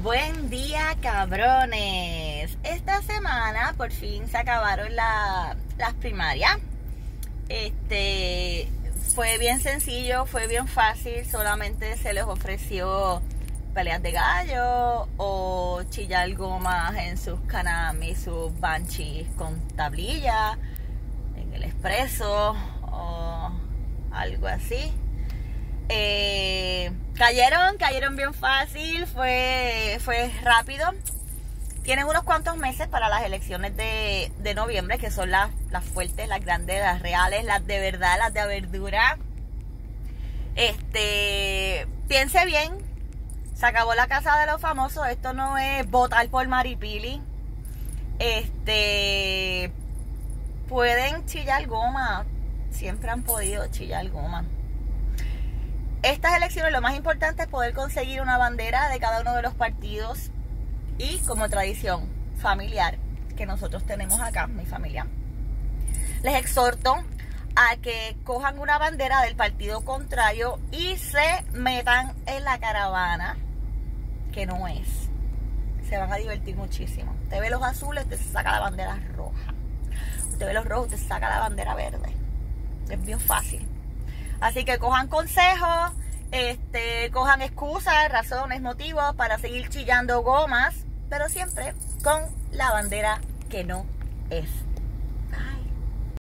Buen día, cabrones. Esta semana por fin se acabaron las primarias. Fue bien sencillo, fue bien fácil. Solamente se les ofreció peleas de gallo o chillar gomas en sus Can-Am, sus Banshee con tablilla en el expreso o algo así. Cayeron bien fácil, fue rápido. Tienen unos cuantos meses para las elecciones de noviembre, que son las fuertes, las grandes, las reales, las de verdad, las de verdura. Piense bien, se acabó la casa de los famosos. Esto no es votar por Maripili. Pueden chillar goma, siempre han podido chillar goma. Estas elecciones lo más importante es poder conseguir una bandera de cada uno de los partidos y como tradición familiar que nosotros tenemos acá, mi familia, les exhorto a que cojan una bandera del partido contrario y se metan en la caravana, que no es. Se van a divertir muchísimo. Usted ve los azules, usted saca la bandera roja. Usted ve los rojos, usted saca la bandera verde. Es bien fácil. Así que cojan consejos, cojan excusas, razones, motivos para seguir chillando gomas, pero siempre con la bandera que no es.